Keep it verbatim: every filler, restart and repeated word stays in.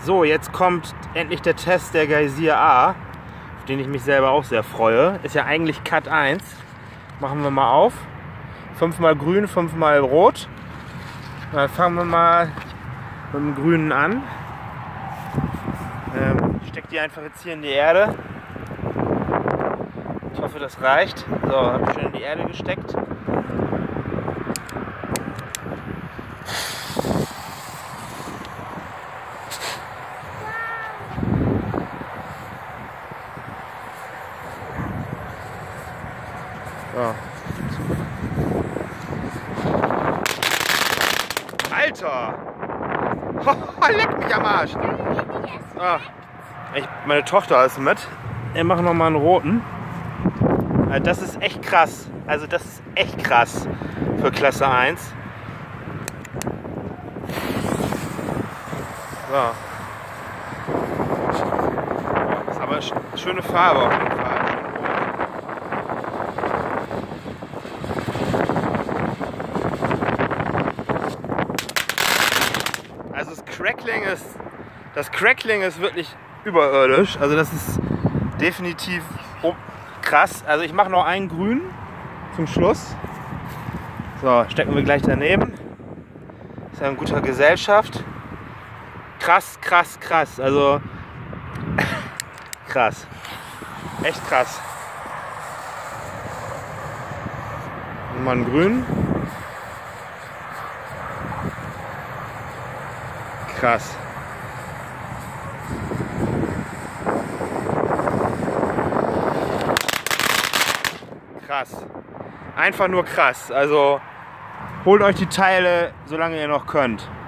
So, jetzt kommt endlich der Test der Geysir A, auf den ich mich selber auch sehr freue. Ist ja eigentlich Cut eins. Machen wir mal auf. Fünfmal grün, fünfmal rot. Dann fangen wir mal mit dem Grünen an. Ähm, ich stecke die einfach jetzt hier in die Erde. Ich hoffe, das reicht. So, habe ich schon in die Erde gesteckt. So. Alter! Leck mich am Arsch! Ah. Ich, meine Tochter ist mit. Wir machen noch mal einen roten. Das ist echt krass. Also das ist echt krass für Klasse eins. So. Das ist aber eine schöne Farbe auf jeden Fall. Also das Crackling ist, das Crackling ist wirklich überirdisch. Also das ist definitiv krass. Also ich mache noch einen grün zum Schluss. So, stecken wir gleich daneben. Ist ja in guter Gesellschaft. Krass, krass, krass. Also krass. Echt krass. Mal einen grün. Krass. Krass. Einfach nur krass. Also holt euch die Teile, solange ihr noch könnt.